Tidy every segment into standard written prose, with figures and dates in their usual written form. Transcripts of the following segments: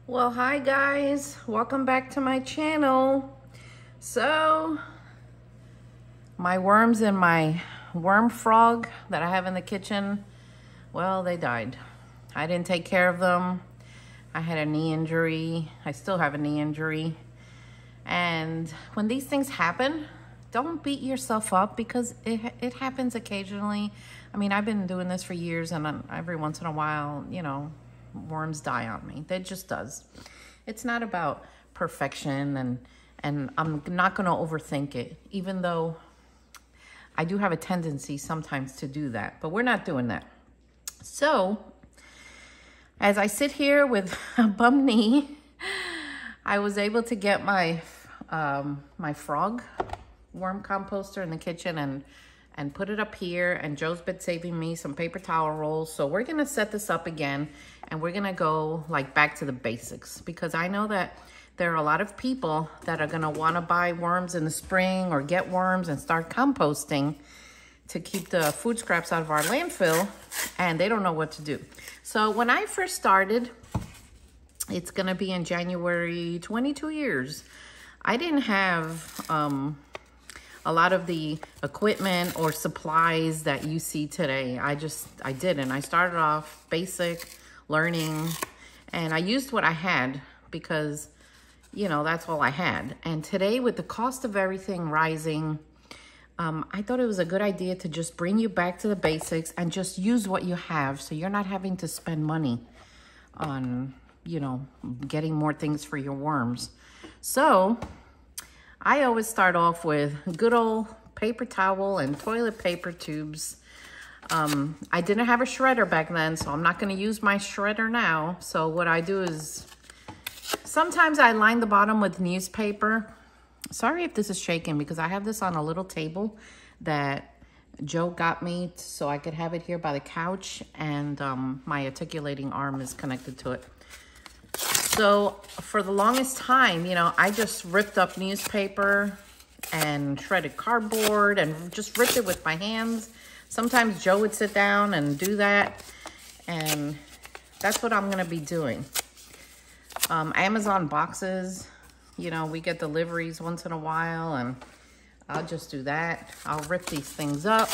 Well, hi guys, welcome back to my channel. So my worms and my worm frog that I have in the kitchen, well, they died. I didn't take care of them. I had a knee injury. I still have a knee injury. And when these things happen, don't beat yourself up because it happens occasionally. I mean, I've been doing this for years, and every once in a while, you know, worms die on me. It just does. It's not about perfection, and I'm not going to overthink it, even though I do have a tendency sometimes to do that, but we're not doing that. So as I sit here with a bum knee, I was able to get my my frog worm composter in the kitchen and put it up here, and Joe's been saving me some paper towel rolls. So we're gonna set this up again, and we're gonna go like back to the basics, because I know that there are a lot of people that are gonna wanna buy worms in the spring or get worms and start composting to keep the food scraps out of our landfill, and they don't know what to do. So when I first started, it's gonna be in January, 22 years, I didn't have a lot of the equipment or supplies that you see today. I didn't. I started off basic learning, and I used what I had because, you know, that's all I had. And today, with the cost of everything rising, I thought it was a good idea to just bring you back to the basics and just use what you have, so you're not having to spend money on, you know, getting more things for your worms. So I always start off with good old paper towel and toilet paper tubes. I didn't have a shredder back then, so I'm not going to use my shredder now. So what I do is sometimes I line the bottom with newspaper. Sorry if this is shaking, because I have this on a little table that Joe got me so I could have it here by the couch, and my articulating arm is connected to it. So for the longest time, you know, I just ripped up newspaper and shredded cardboard and just ripped it with my hands. Sometimes Joe would sit down and do that, and that's what I'm gonna be doing. Amazon boxes, you know, we get deliveries once in a while, and I'll just do that. I'll rip these things up,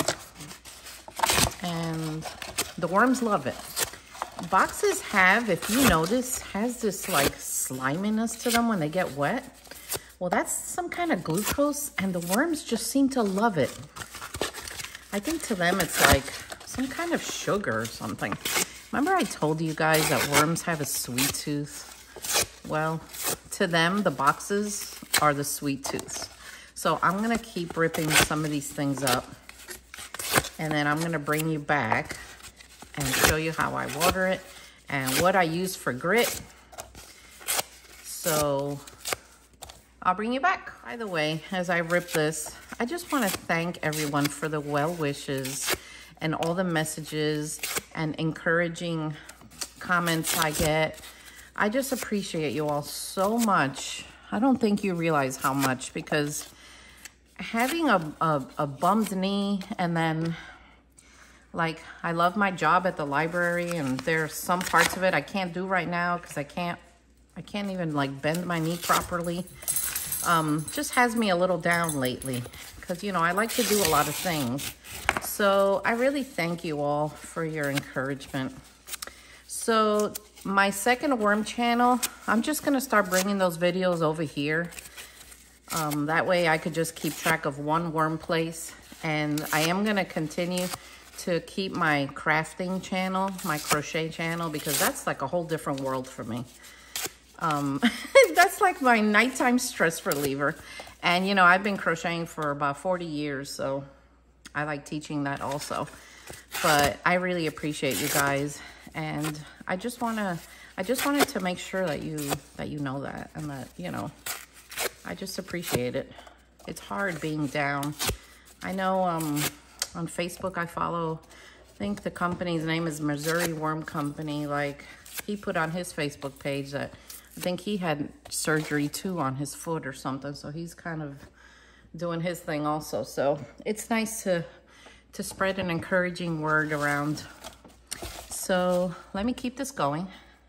and the worms love it. Boxes have, if you notice, has this like sliminess to them when they get wet. Well, that's some kind of glucose, and the worms just seem to love it. I think to them it's like some kind of sugar or something. Remember I told you guys that worms have a sweet tooth? Well, to them, the boxes are the sweet tooths. So I'm gonna keep ripping some of these things up, and then I'm gonna bring you back and show you how I water it and what I use for grit. So I'll bring you back. By the way, as I rip this, I just want to thank everyone for the well wishes and all the messages and encouraging comments I get. I just appreciate you all so much. I don't think you realize how much, because having a bummed knee, and then like, I love my job at the library, and there's some parts of it I can't do right now because I can't even like bend my knee properly. Just has me a little down lately, because, you know, I like to do a lot of things. So I really thank you all for your encouragement. So my second worm channel, I'm just gonna start bringing those videos over here. That way I could just keep track of one worm place, and I am gonna continue to keep my crafting channel, my crochet channel, because that's like a whole different world for me. That's like my nighttime stress reliever. And, you know, I've been crocheting for about 40 years, so I like teaching that also. But I really appreciate you guys, and I just wanted to make sure that you know that, and that, you know, I just appreciate it. It's hard being down. I know on Facebook I follow, I think the company's name is Missouri Worm Company. Like, he put on his Facebook page that I think he had surgery too on his foot or something, so he's kind of doing his thing also. So it's nice to spread an encouraging word around. So let me keep this going,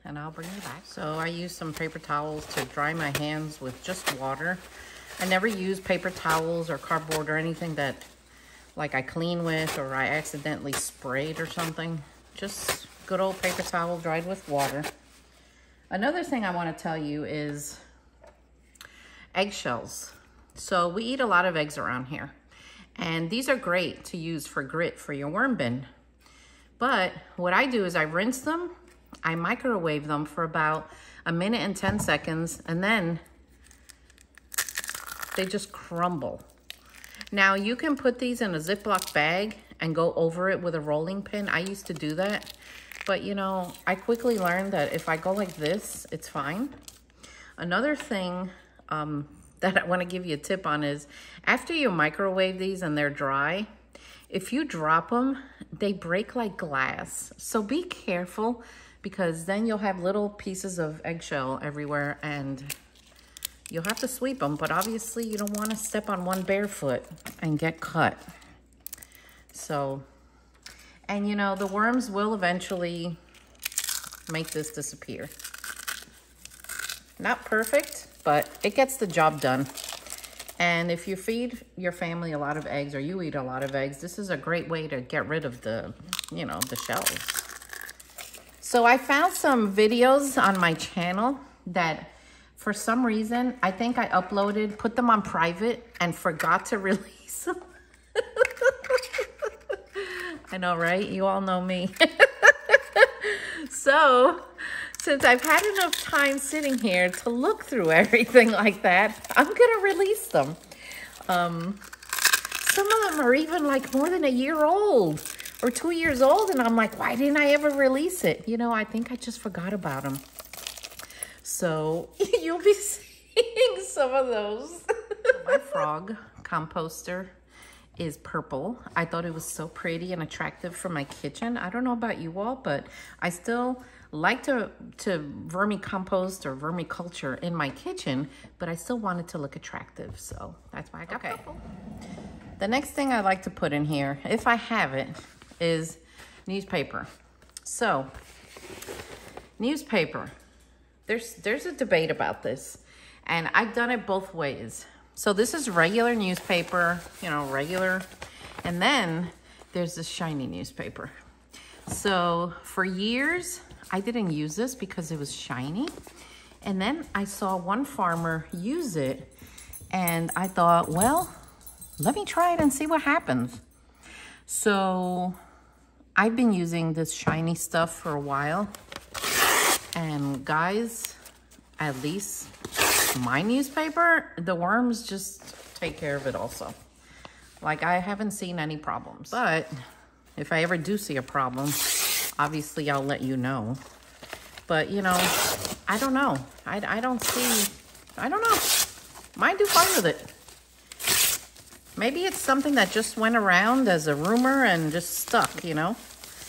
and I'll bring you back. So I use some paper towels to dry my hands with just water. I never use paper towels or cardboard or anything that like I clean with or I accidentally sprayed or something. Just good old paper towel dried with water. Another thing I want to tell you is eggshells. So we eat a lot of eggs around here, and these are great to use for grit for your worm bin. But what I do is I rinse them, I microwave them for about 1 minute and 10 seconds, and then they just crumble. Now you can put these in a Ziploc bag and go over it with a rolling pin. I used to do that, but you know, I quickly learned that if I go like this, it's fine. Another thing that I want to give you a tip on is after you microwave these and they're dry, if you drop them, they break like glass. So be careful, because then you'll have little pieces of eggshell everywhere and you'll have to sweep them. But obviously you don't want to step on one barefoot and get cut. So, and you know, the worms will eventually make this disappear. Not perfect, but it gets the job done. And if you feed your family a lot of eggs, or you eat a lot of eggs, this is a great way to get rid of the, you know, the shells. So I found some videos on my channel that for some reason, I think I put them on private and forgot to release them. I know, right? You all know me. So, since I've had enough time sitting here to look through everything like that, I'm gonna release them. Some of them are even like more than 1 year old or 2 years old, and I'm like, why didn't I ever release it? You know, I think I just forgot about them. So you'll be seeing some of those. My frog composter is purple. I thought it was so pretty and attractive for my kitchen. I don't know about you all, but I still like to vermicompost or vermiculture in my kitchen, but I still want it to look attractive. So that's why I got purple. The next thing I like to put in here, if I have it, is newspaper. So newspaper, there's a debate about this, and I've done it both ways. So this is regular newspaper, you know, regular. And then there's this shiny newspaper. So for years, I didn't use this because it was shiny. And then I saw one farmer use it, and I thought, well, let me try it and see what happens. So I've been using this shiny stuff for a while. And guys, at least my newspaper, the worms just take care of it also. Like, I haven't seen any problems. But if I ever do see a problem, obviously I'll let you know. But you know, I don't know. I don't know. Mine do fine with it. Maybe it's something that just went around as a rumor and just stuck, you know?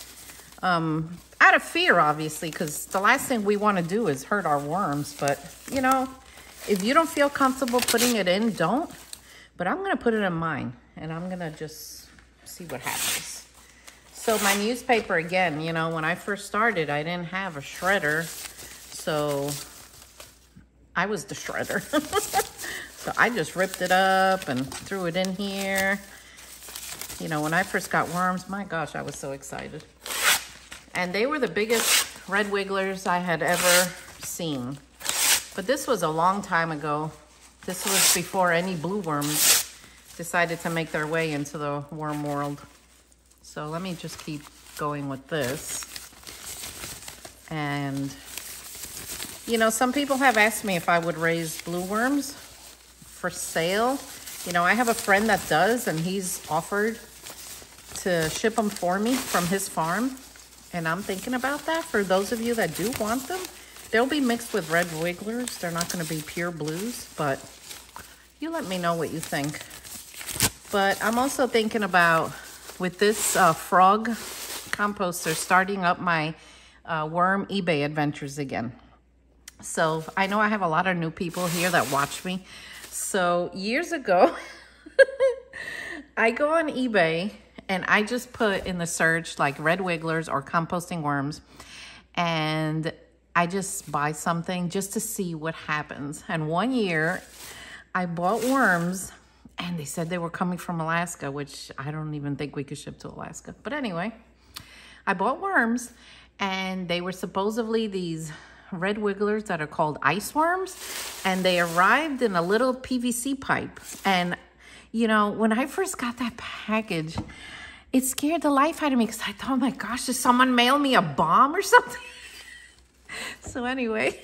Out of fear, obviously, because the last thing we want to do is hurt our worms. But, you know, if you don't feel comfortable putting it in, don't. But I'm going to put it in mine, and I'm going to just see what happens. So my newspaper, again, you know, when I first started, I didn't have a shredder. So I was the shredder. So I just ripped it up and threw it in here. You know, when I first got worms, my gosh, I was so excited. And they were the biggest red wigglers I had ever seen. But this was a long time ago. This was before any blue worms decided to make their way into the worm world. So let me just keep going with this. And, you know, some people have asked me if I would raise blue worms for sale. You know, I have a friend that does, and he's offered to ship them for me from his farm. And I'm thinking about that. For those of you that do want them, they'll be mixed with red wigglers. They're not going to be pure blues, but you let me know what you think. But I'm also thinking about, with this frog composter, starting up my worm eBay adventures again. So I know I have a lot of new people here that watch me. So years ago, I go on eBay and I just put in the search like red wigglers or composting worms. And I just buy something just to see what happens. And one year I bought worms and they said they were coming from Alaska, which I don't even think we could ship to Alaska. But anyway, I bought worms and they were supposedly these red wigglers that are called ice worms. And they arrived in a little PVC pipe. And you know, when I first got that package, it scared the life out of me because I thought, oh my gosh, did someone mail me a bomb or something? So anyway,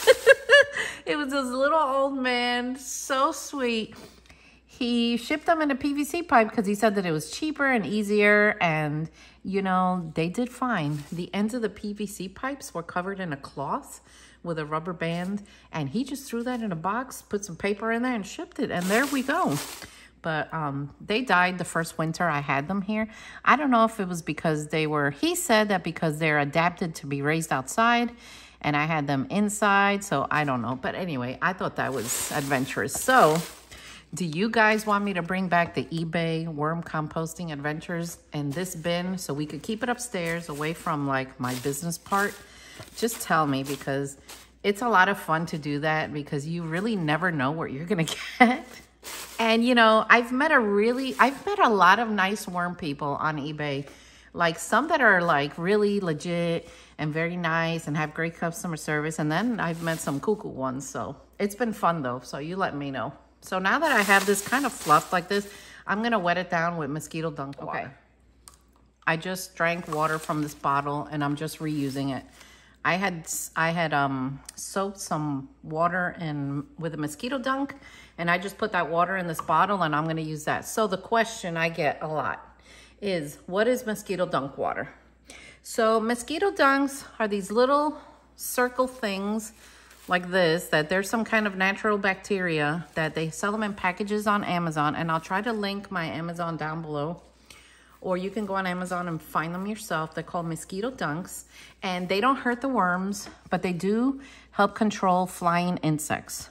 it was this little old man, so sweet. He shipped them in a PVC pipe because he said that it was cheaper and easier. And, you know, they did fine. The ends of the PVC pipes were covered in a cloth with a rubber band. And he just threw that in a box, put some paper in there and shipped it. And there we go. But they died the first winter I had them here. I don't know if it was because they were, he said that because they're adapted to be raised outside and I had them inside. So I don't know. But anyway, I thought that was adventurous. So do you guys want me to bring back the eBay worm composting adventures in this bin so we could keep it upstairs away from like my business part? Just tell me, because it's a lot of fun to do that because you really never know what you're going to get. And, you know, I've met a lot of nice worm people on eBay. Like some that are like really legit and very nice and have great customer service. And then I've met some cuckoo ones. So it's been fun though. So you let me know. So now that I have this kind of fluff like this, I'm going to wet it down with mosquito dung water. Okay. I just drank water from this bottle and I'm just reusing it. I had soaked some water with a mosquito dunk, and I just put that water in this bottle and I'm going to use that. So the question I get a lot is, what is mosquito dunk water? So mosquito dunks are these little circle things like this, that there's some kind of natural bacteria that they sell them in packages on Amazon, and I'll try to link my Amazon down below. Or you can go on Amazon and find them yourself. They're called mosquito dunks. And they don't hurt the worms, but they do help control flying insects.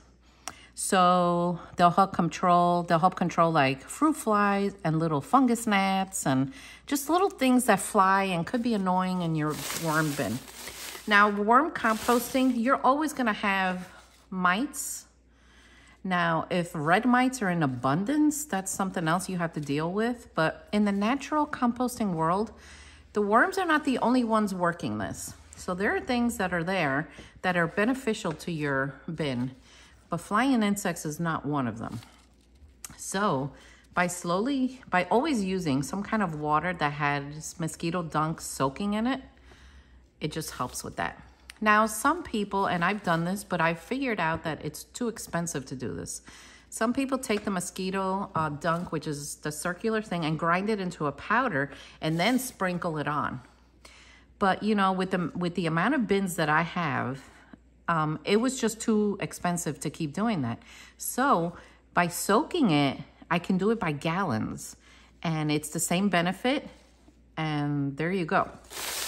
So they'll help control like fruit flies and little fungus gnats and just little things that fly and could be annoying in your worm bin. Now, worm composting, you're always gonna have mites. Now, if red mites are in abundance, that's something else you have to deal with. But in the natural composting world, the worms are not the only ones working this. So there are things that are there that are beneficial to your bin, but flying insects is not one of them. So by always using some kind of water that has mosquito dung soaking in it, it just helps with that. Now, some people, and I've done this, but I've figured out that it's too expensive to do this. Some people take the mosquito dung, which is the circular thing, and grind it into a powder and then sprinkle it on. But, you know, with the amount of bins that I have, it was just too expensive to keep doing that. So by soaking it, I can do it by gallons, and it's the same benefit, and there you go.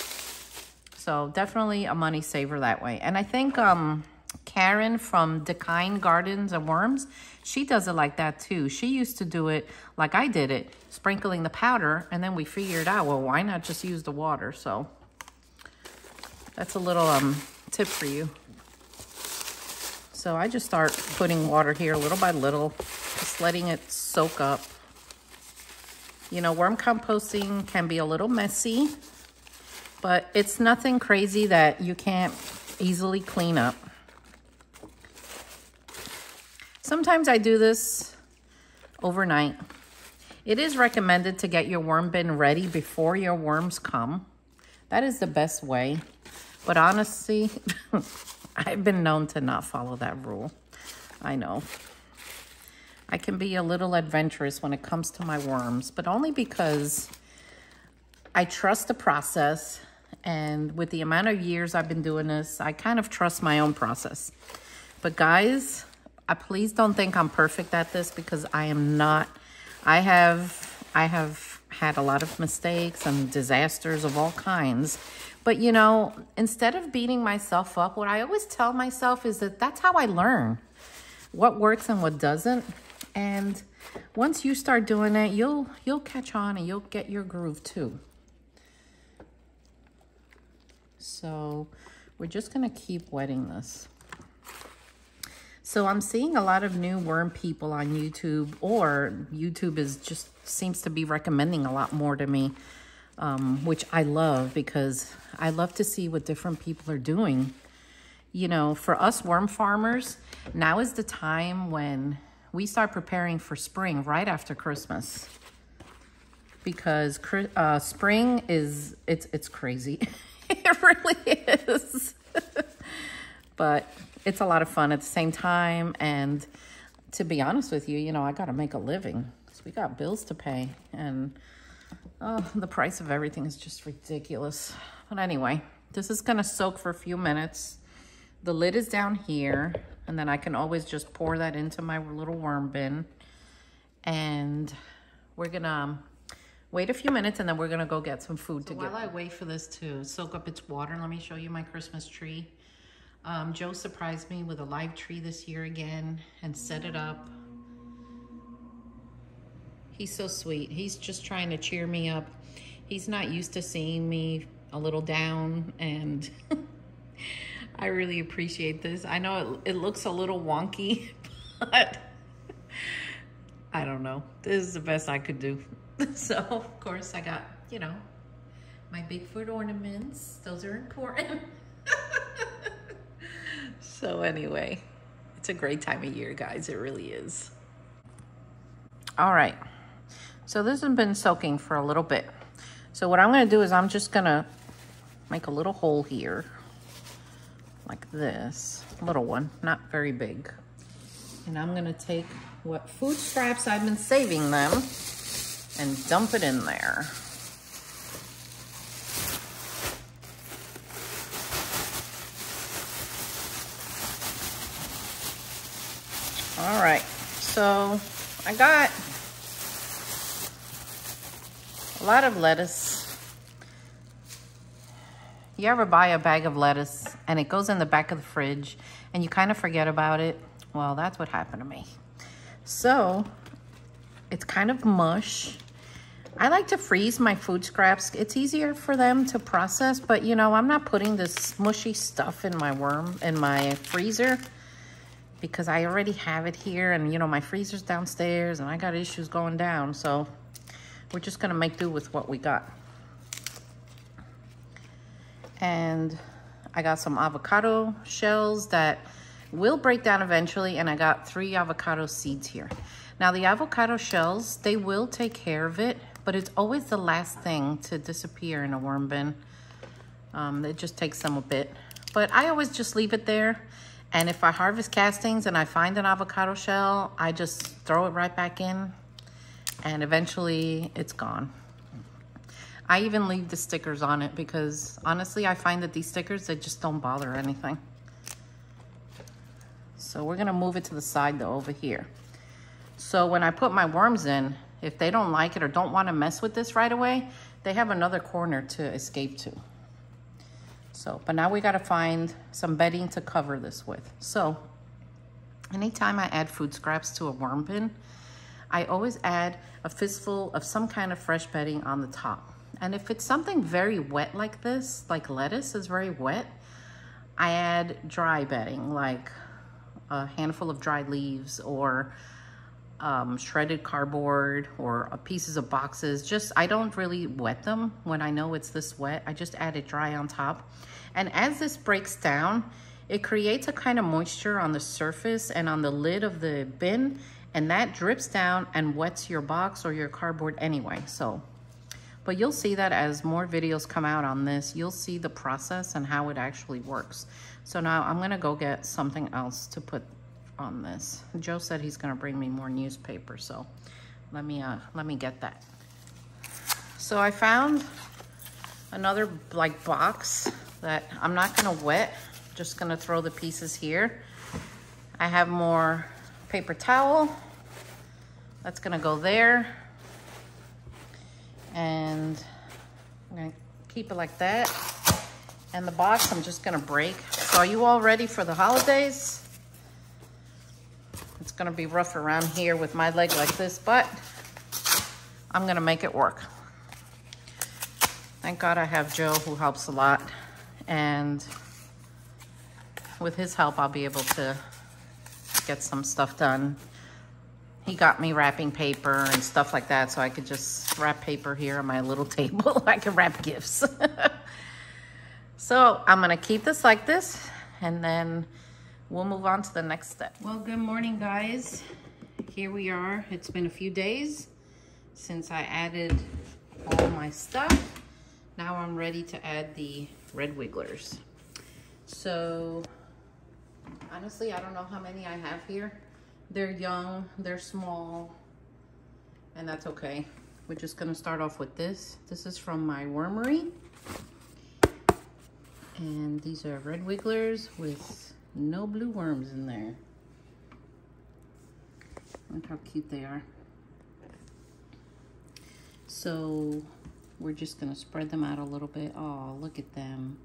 So definitely a money saver that way. And I think Karen from Decine Gardens and Worms, she does it like that too. She used to do it like I did it, sprinkling the powder, and then we figured out, well, why not just use the water? So that's a little tip for you. So I just start putting water here little by little, just letting it soak up. You know, worm composting can be a little messy, but it's nothing crazy that you can't easily clean up. Sometimes I do this overnight. It is recommended to get your worm bin ready before your worms come. That is the best way. But honestly, I've been known to not follow that rule. I know. I can be a little adventurous when it comes to my worms, but only because I trust the process. And with the amount of years I've been doing this, I kind of trust my own process. But guys, please don't think I'm perfect at this, because I am not. I have had a lot of mistakes and disasters of all kinds. But you know, instead of beating myself up, what I always tell myself is that that's how I learn what works and what doesn't. And once you start doing it, you'll catch on and you'll get your groove too. So we're just gonna keep wetting this. So I'm seeing a lot of new worm people on YouTube, or YouTube is just seems to be recommending a lot more to me, which I love because I love to see what different people are doing. You know, for us worm farmers, now is the time when we start preparing for spring right after Christmas. Because spring is, it's crazy. It really is. But it's a lot of fun at the same time. And to be honest with you, you know, I got to make a living. So we got bills to pay. And the price of everything is just ridiculous. But anyway, this is going to soak for a few minutes. The lid is down here. And then I can always just pour that into my little worm bin. And we're going to wait a few minutes, and then we're going to go get some food to get. While I wait for this to soak up its water, let me show you my Christmas tree. Joe surprised me with a live tree this year again and set it up. He's so sweet. He's just trying to cheer me up. He's not used to seeing me a little down, and I really appreciate this. I know it looks a little wonky, but I don't know. This is the best I could do. So, of course, I got, you know, my Bigfoot ornaments. Those are important. So anyway, it's a great time of year, guys. It really is. All right. So this has been soaking for a little bit. So what I'm going to do is I'm just going to make a little hole here. Like this. A little one. Not very big. And I'm going to take what food scraps I've been saving them and dump it in there. All right, so I got a lot of lettuce. You ever buy a bag of lettuce and it goes in the back of the fridge and you kind of forget about it? Well, that's what happened to me. So it's kind of mush. I like to freeze my food scraps. It's easier for them to process, but you know, I'm not putting this mushy stuff in my freezer because I already have it here, and you know, my freezer's downstairs and I got issues going down. So we're just gonna make do with what we got. And I got some avocado shells that will break down eventually, and I got 3 avocado seeds here. Now the avocado shells, they will take care of it, but it's always the last thing to disappear in a worm bin. It just takes them a bit, but I always just leave it there. And if I harvest castings and I find an avocado shell, I just throw it right back in, and eventually it's gone. I even leave the stickers on it because honestly, I find that these stickers, they just don't bother anything. So we're gonna move it to the side though, over here. So when I put my worms in, if they don't like it or don't wanna mess with this right away, they have another corner to escape to. So, but now we gotta find some bedding to cover this with. So, anytime I add food scraps to a worm bin, I always add a fistful of some kind of fresh bedding on the top. And if it's something very wet like this, like lettuce is very wet, I add dry bedding, like a handful of dried leaves or shredded cardboard or pieces of boxes. I don't really wet them when I know it's this wet. I just add it dry on top. And as this breaks down, it creates a kind of moisture on the surface and on the lid of the bin, and that drips down and wets your box or your cardboard anyway. So, but you'll see that as more videos come out on this, you'll see the process and how it actually works. So now I'm gonna go get something else to put on this. Joe said he's gonna bring me more newspaper, so let me get that. So I found another like box that I'm not gonna wet, just gonna throw the pieces here. I have more paper towel. That's gonna go there. And I'm gonna keep it like that. And the box I'm just gonna break. So are you all ready for the holidays? It's gonna be rough around here with my leg like this, but I'm gonna make it work. Thank God I have Joe who helps a lot. And with his help, I'll be able to get some stuff done. He got me wrapping paper and stuff like that, so I could just wrap paper here on my little table. I can wrap gifts. So I'm gonna keep this like this, and then we'll move on to the next step. Well, good morning, guys. Here we are. It's been a few days since I added all my stuff. Now I'm ready to add the red wigglers. So honestly, I don't know how many I have here. They're young, they're small, and that's okay. We're just gonna start off with this. This is from my wormery. And these are red wigglers with no blue worms in there. Look how cute they are. So we're just gonna spread them out a little bit. Oh, look at them.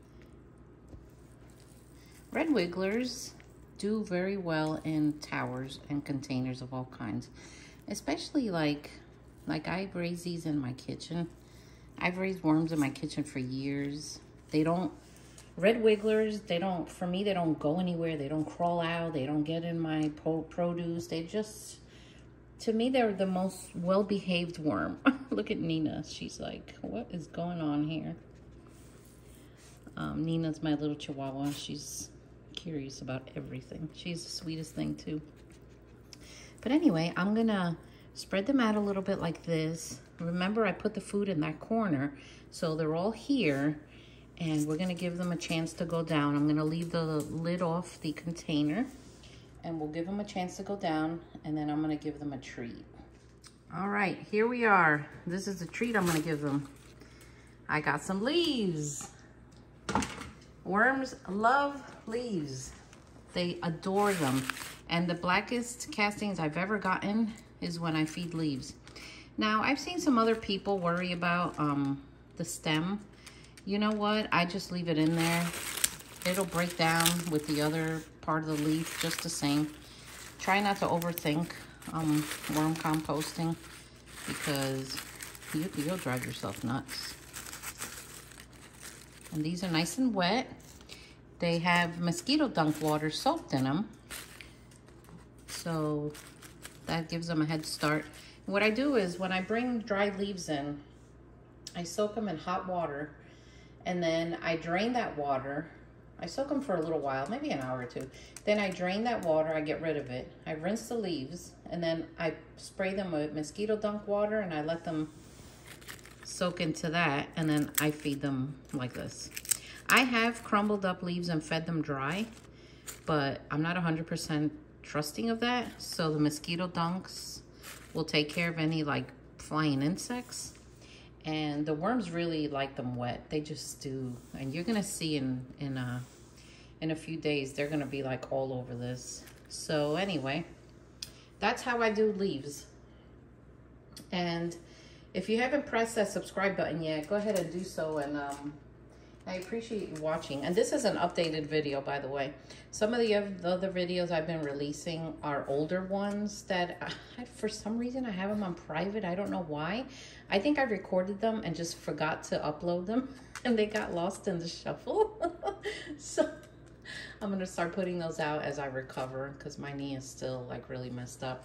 Red wigglers do very well in towers and containers of all kinds, especially like I've raised these in my kitchen. I've raised worms in my kitchen for years. Red wigglers, for me, they don't go anywhere. They don't crawl out. They don't get in my produce. They just, to me, they're the most well-behaved worm. Look at Nina. She's like, what is going on here? Nina's my little chihuahua. She's curious about everything. She's the sweetest thing too. But anyway, I'm gonna spread them out a little bit like this. Remember, I put the food in that corner, so they're all here, and we're gonna give them a chance to go down. I'm gonna leave the lid off the container, and we'll give them a chance to go down, and then I'm gonna give them a treat. All right, here we are. This is the treat I'm gonna give them. I got some leaves. Worms love leaves. They adore them. And the blackest castings I've ever gotten is when I feed leaves. Now, I've seen some other people worry about the stem. You know what? I just leave it in there. It'll break down with the other part of the leaf just the same. Try not to overthink worm composting, because you'll drive yourself nuts. And these are nice and wet. They have mosquito dunk water soaked in them, so that gives them a head start. And what I do is, when I bring dried leaves in, I soak them in hot water, and then I drain that water. I soak them for a little while, maybe an hour or two. Then I drain that water, I get rid of it. I rinse the leaves, and then I spray them with mosquito dunk water, and I let them soak into that, and then I feed them like this. I have crumbled up leaves and fed them dry, but I'm not 100% trusting of that. So the mosquito dunks will take care of any like flying insects, and the worms really like them wet. They just do. And you're gonna see in a few days, they're gonna be like all over this. So anyway, that's how I do leaves. And if you haven't pressed that subscribe button yet, go ahead and do so. And I appreciate you watching. And this is an updated video, by the way. Some of the other videos I've been releasing are older ones that for some reason I have them on private. I don't know why. I think I recorded them and just forgot to upload them, and they got lost in the shuffle. So I'm gonna start putting those out as I recover, because my knee is still like really messed up.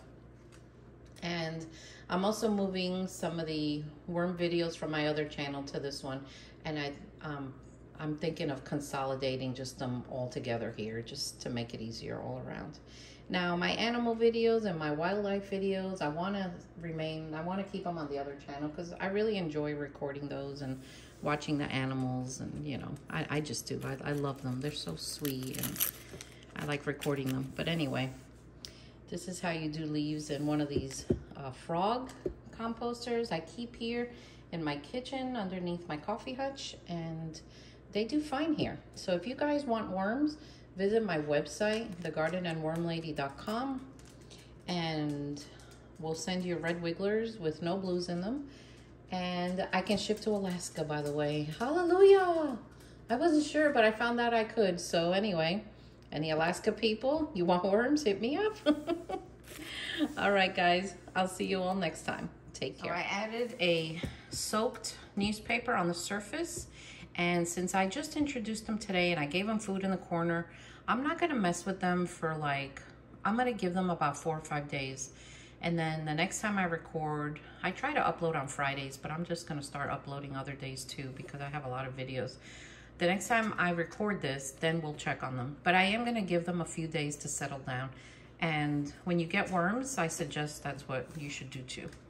And I'm also moving some of the worm videos from my other channel to this one, and I'm thinking of consolidating just them all together here, just to make it easier all around. Now, my animal videos and my wildlife videos, I want to keep them on the other channel, because I really enjoy recording those and watching the animals, and you know, I just do. I love them. They're so sweet, and I like recording them. But anyway, this is how you do leaves in one of these frog composters I keep here in my kitchen underneath my coffee hutch, and they do fine here. So if you guys want worms, visit my website, thegardenandwormlady.com, and we'll send you red wigglers with no blues in them. And I can ship to Alaska, by the way. Hallelujah! I wasn't sure, but I found out I could. So anyway, any Alaska people, you want worms, hit me up. All right, guys, I'll see you all next time. Take care. I added a soaked newspaper on the surface, and since I just introduced them today and I gave them food in the corner, I'm not gonna mess with them for like, I'm gonna give them about 4 or 5 days. And then the next time I record, I try to upload on Fridays, but I'm just gonna start uploading other days too because I have a lot of videos. The next time I record this, then we'll check on them. But I am gonna give them a few days to settle down. And when you get worms, I suggest that's what you should do too.